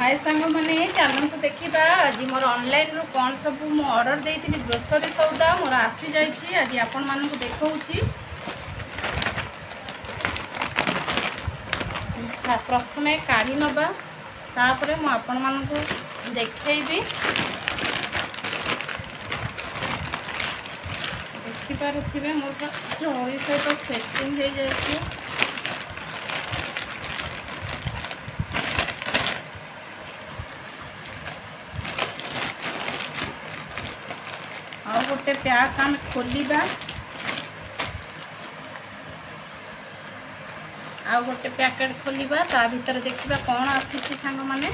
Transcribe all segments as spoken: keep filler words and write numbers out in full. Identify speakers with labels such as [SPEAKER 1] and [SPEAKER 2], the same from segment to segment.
[SPEAKER 1] हाय सांग मैंने चलतु देखा आज मोर ऑनलाइन रू कौन सब मु ऑर्डर देती ग्रोसरी सौदा मोर आसी जाइए आज आपण मानक देखा प्रथम काढ़ी नवा तापर मु आपण मानक देखी देखिपे मोर जरी सहित सेटिंग हो जाए और गोटे पैक आम खोलिबा आ गोटे पैकेट खोलिबा ता भीतर देखिबा कौन आसी सांग माने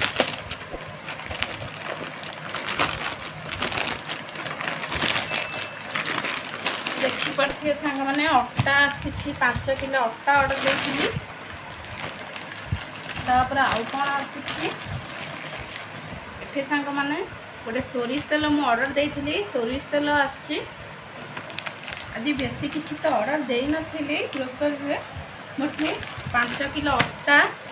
[SPEAKER 1] देखि पड़थिए सांग माने अट्टा आसी पाँच किलो अट्टा ऑर्डर देइथिली तापर आउ कौन आसी एठे सांग माने गोटे सोरिष तेल मु ऑर्डर देइथिली सोरिष तेल आछि आज बेसी किछि तो ऑर्डर देई नथिली ग्रोसरी रे मुठी पाँच किलो अट्टा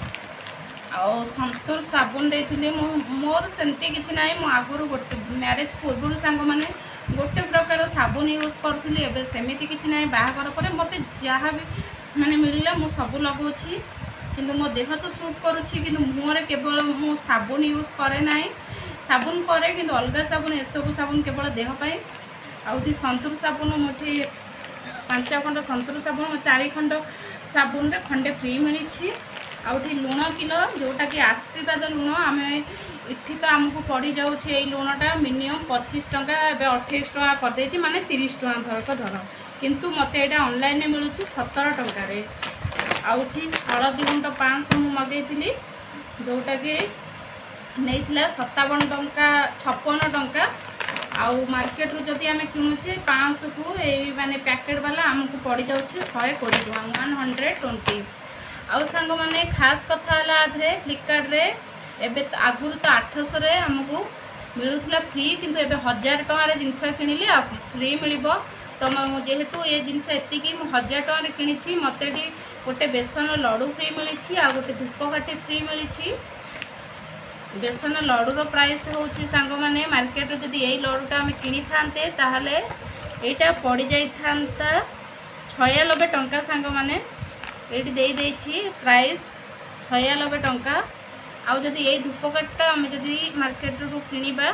[SPEAKER 1] आ संतूर साबुन देइथिली मोर सेमती किछि नाही मु आगुरु गोटे मैरिज पूर्व सांग माने गोटे प्रकार साबुन यूज करथिली एबे सेमिति किछि नाही बाहागर पर मते जहाँ भी माने मिलला मु सब लगौछि किंतु मो देह तो सूट करूछि किंतु मुहरे केवल मु साबुन यूज करे नाही साबुन करे कि अलग साबुन एसबू साबुन केवल देह पाए आउटी संतूर साबुन मुठी पांच खंड संतूर साबुन चार खंड साबुन रे खंडे फ्री मिली आउटी लुण किलो जोटा कि आशीर्वाद लुण आम इठी तो आमको पड़ जाऊे लुणटा मिनिमम पच्चीस टंका एवं अठाईस टंका करदे माने तीस टंका धरक धर किंतु मते एटा ऑनलाइन मिलूँ सतर टंकार आउटी हलदी गुंड पाँच सौ मगेली जोटा कि नहीं सत्तावन टंका छप्पन टंका आउ मार्केट रू जदि आम किणुचे पाँच सौ को यही माने पैकेट वाला आमको पड़ जाऊे शहे कोड़ी टका वन हंड्रेड ट्वेंटी आउ सांग माने खास कथा है फ्लिपकार्ट रे एबे आगुर तो आठश आमको मिलूला फ्री किंतु एबे हजार टकर जिनस किणिले फ्री मिल तो जेहेतु ये जिनस एतिकी हजार टकर किणी मत गोटे बेसन लड्डू फ्री मिली आ गोटे धूपकाठी फ्री मिली बेसन लड्डूर प्राइस हूँ सांग मैंने मार्केट रे जदि यही लड्डूटा आम कि था ताहले एटा पड़ जाता छयानबे टंका सांग मैंने ये दे देछि प्राइस छयानबे टंका आउ जदि यही धूपकाठटा आम जदि मार्केट रू किणवा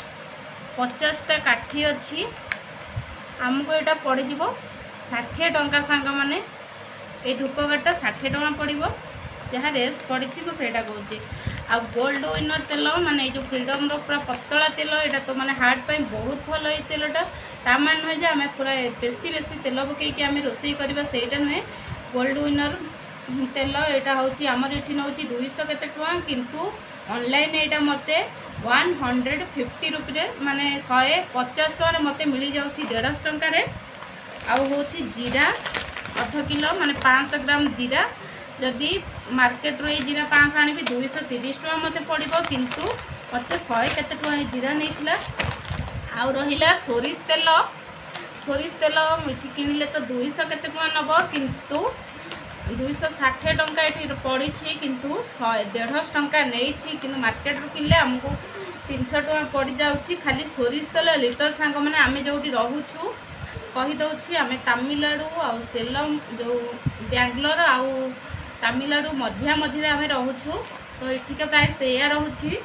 [SPEAKER 1] पचासटा काठी अच्छी आमको यहाँ पड़ षाठिए टंका सांग मैंने ये धूपकाठटा षाठिए टंका पड़ो जहाँ रेस पड़ी मुझे कहूँ आ गोल्ड विनर तेल माने जो फ्रीडम रो पूरा पतला तेल यहाँ तो माने हार्ट पे बहुत भल ये तेलटा ता मान नुहे जे आम पूरा बेसी बेसी तेल पकईकि आम रोसई करवा सेटा नुहे गोल्ड विनर तेल यहाँ हूँ आमर ये नौ दुईश केते टଙ୍କା किंतु ऑनलाइन यहाँ मते वन हंड्रेड फिफ्टी रुपये माने शहे पचास टकर मते मिल जाऊँगी डेढ़श टंकार आउ हूँ जीरा अध किलो माने पाँच सौ ग्राम जीरा जदि मार्केट रो जीरा पाँच आनी दुईश तीस टका मत पड़ो किंतु मत शहे केते टଙ୍କା जीरा नहीं आउ रहिला सोरिष तेल सोरिष तेल मिठी किणिले तो दुईश केते टଙ୍କା नब किंतु दुईश षाठिए टंका ये पड़ी किंतु शहे डेढ़श टंका नहीं कि मार्केट रू किनले आमको तीन सौ टका पड़ जाऊँगी खाली सोरिष तेल लिटर सांग मैंने आम जो रोचु कहीदे आम तमिलनाडु आउ सेलम जो बेंगलोर आउ तमिलनाडु मझिया मझे आम रोचु तो ये प्राइस या रोची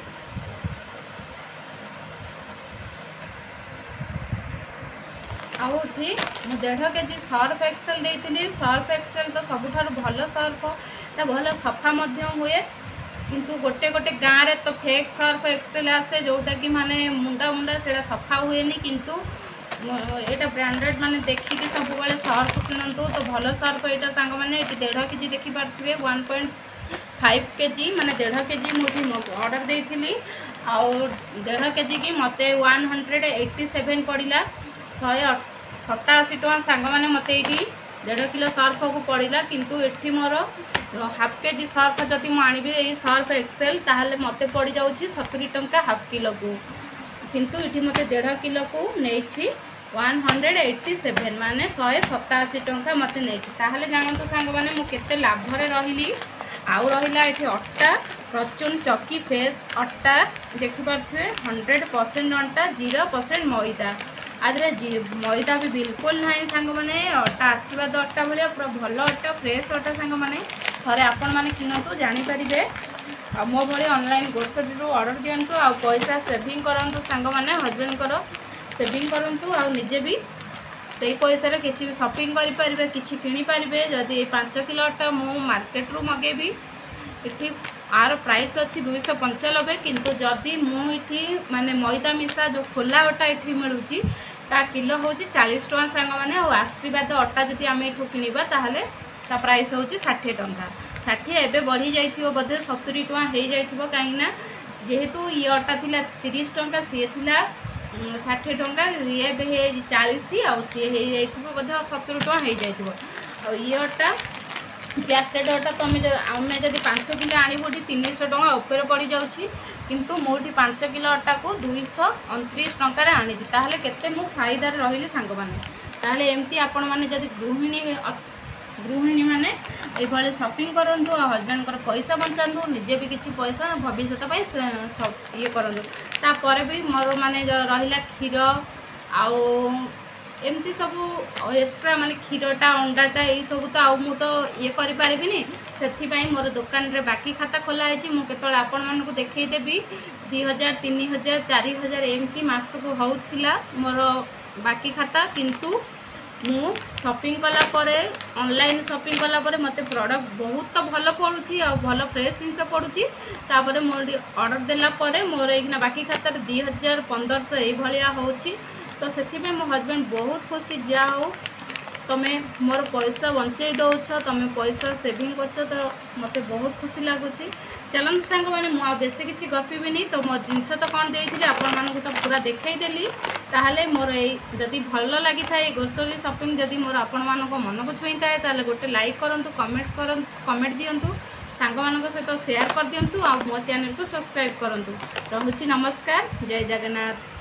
[SPEAKER 1] आउठी मु डेढ़ केजी सर्फ एक्सेल देती सर्फ एक्सेल तो सबुठ भल सर्फ ता भल सफा हुए किंतु गोटे गोटे गाँव रे तो फेक सर्फ एक्सेल आसे जोटा कि माने मुंडा मुंडा से सफा हुए किंतु यहाँ ब्रांडेड माने देखिए सब सर्फ किणतु तो भल सर्फ यहाँ सांग मैंने डेढ़ केजी देखिपे वन पॉइंट फाइव केजी माने डेढ़ केजी मुझे ऑर्डर देती आउ डेढ़ केजी की मत वन हंड्रेड एट्टी सेवेन पड़ा शहे सताशी टଙ୍କା सांग मैंने मत ये डेढ़ किलो सर्फ को पड़ा किंतु एठी मोर हाफ केजी सर्फ जदि मुझे सर्फ एक्सेल ताहले मत पड़ जाऊँगी सतुरी टंका हाफ किलो को किंतु ये मत डेढ़ किलो को नहीं वन हंड्रेड एट्टी सेवेन माने शहे सताशी टंका मत नहीं जानतु सांग मैंने मुझे लाभरे रही आउ रहा ये अट्टा फॉर्च्यून चक्की फ्रेश अटा देखिपे हंड्रेड परसेंट अटा जीरो परसेंट मैदा आदि मैदा भी बिल्कुल ना सांग मैंने अटा आशीर्वाद अटा भाया पूरा भल अटा फ्रेश अटा सांग मैंने थे आपण मैंने किणतु जानीपारे आ मो भाई ऑनलाइन ग्रोसरी ऑर्डर दिंतु आ पैसा सेविंग करूँ सांग मैंने हजबैंड को सेविंग करूँ आ निजे भी से पैसा किसी शॉपिंग करें कि किनीपारे जदि पाँच किलो अटा मु मार्केट रू मगेबी इटी आर प्राइस अच्छी दुईश पंचानबे किंतु जदि मुझे माने मैदा मिशा जो खोला अटा ये मिलूँ ता किलो हूँ चालीस टका सांग मैंने आशीर्वाद अटा जब आम यू किणवा ताहले ता प्राइस हूँ षाठिए टंका षाठिए एवं बढ़ी जाइए बोधे सतुरी टका हो जाइए कहीं जेहेतु ये अटा थिला तीस टंका सी थिला षाठिए टंका ये चालीस आउ सी हो बोधे सतुरी टका हो जाइए ये अटा पैकेट अटा तुम आम जब पाँच किलो आणबू तीन सौ टका ऊपर पड़ जाऊँगी किंतु मुझे पाँच किलो अटा को दुईश अणतीस टकर आनी ताहले केते मु फायदार रही सांग मैंने ताहले एमती आपण मैंने जब गृहिणी गृहिणी मैंने ये शॉपिंग करूँ हजबैंड को पैसा बचातु निजे भी किसी पैसा भविष्य ये करूँ तापर भी मोर माने रहा क्षीर आउ एमती सब एक्स्ट्रा माने क्षीरटा अंडाटा यही सब तो आउ मु तो ये करें से मोर दुकान रे बाकी खाता खोलाई मुझे आपण मानक देखईदेवी दुई हजार तीन हजार चार हजार एमती मसक होता मोर बाकी खाता किंतु मु शॉपिंग कला परे ऑनलाइन शॉपिंग कला परे मते प्रोडक्ट बहुत तो भल पड़ुची आ भल फ्रेश जिनस पड़ुची तापर मोर ऑर्डर देला परे मोर एक बाकी खाता दुई हजार पंद्रह सौ ये होची तो से मो हजबैंड बहुत खुशी जा हो तुम्हें मोर पैसा बंचे दौच तुम पैसा सेविंग कर तो मत बहुत खुशी लगुच चलते सांग मैंने मुझे बेसी किसी गपी नहीं तो मो जिनस तो कौन देती आपण मानक तो पूरा देखईदेली ताहले मोर जदि भल लगी था ग्रोसरी शॉपिंग जदि मोर आपण मानक मन को छुई थाए ताहले गोटे लाइक करूँ कमेंट कर कमेंट दिंतु सांग मानक सहित शेयर कर दिंतु आ मो चैनल को सब्सक्राइब करूँ। रहुची नमस्कार, जय जगन्नाथ।